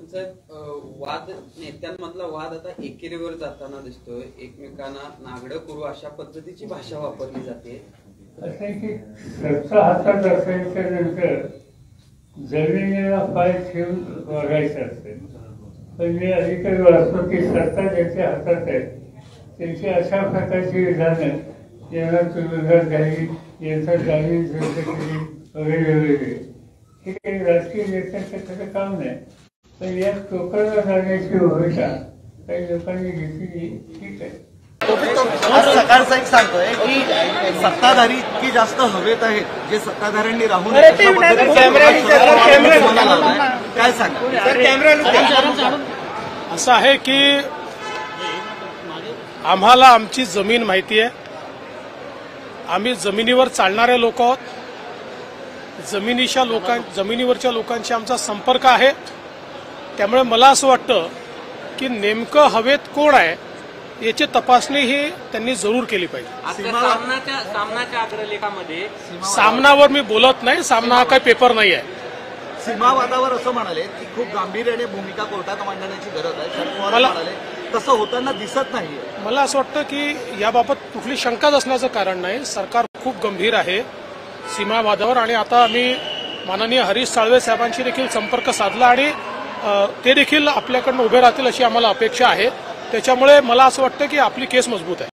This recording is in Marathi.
वाद नेत्यांमधला वाद आता एकेरीवर जाताना दिसतोय, एकमेकांना नागडं करू अशा पद्धतीची भाषा वापरली जाते। असं की सत्ता हातात असेल तर नंतर जमिनीला पाय ठेवून वागायचं असते, पण मी अधिकारी वाचतो की सत्ता ज्यांच्या हातात आहे त्यांची अशा प्रकारची विधानं यांना विरोधात झाली, यांचा जामीन जप्त केली वगैरे वगैरे, हे काही राजकीय नेत्यांचं खरं काम नाही। पण या टोकाला जाण्याची भूमिका काही लोकांनी घेतली, ठीक आहे। आज सकाळचा एक सांगतोय की सत्ताधारी इतकी जास्त हवेत आहेत जे सत्ताधाऱ्यांनी राहून काय सांगा। असं आहे की आम्हाला आमची जमीन माहिती आहे, आम्ही जमिनीवर चालणारे लोक आहोत, जमिनीवरच्या लोकांशी आमचा संपर्क आहे। त्यामुळे मला असं वाटतं की नेमकं हवेत कोण आहे याची तपासणी ही त्यांनी जरूर केली पाहिजे। सामनाच्या अग्रलेखामध्ये सामनावर मी बोलत नाही, सामना हा काही पेपर नाही आहे। सीमावादावर असं म्हणाले की खूप गांभीर्याने भूमिका कोर्टात मांडण्याची गरज आहे, शरद पवार म्हणाले तसं होताना दिसत नाहीये। मला असं वाटतं की याबाबत कुठली शंकाच असण्याचं कारण नाही, सरकार खूप गंभीर आहे सीमावादावर, आणि आता आम्ही माननीय हरीश साळवे साहेबांशी देखील संपर्क साधला आणि ते देखील आपल्याकडनं उभे राहतील अशी आम्हाला अपेक्षा आहे। त्याच्यामुळे मला असं वाटतं की आपली केस मजबूत आहे।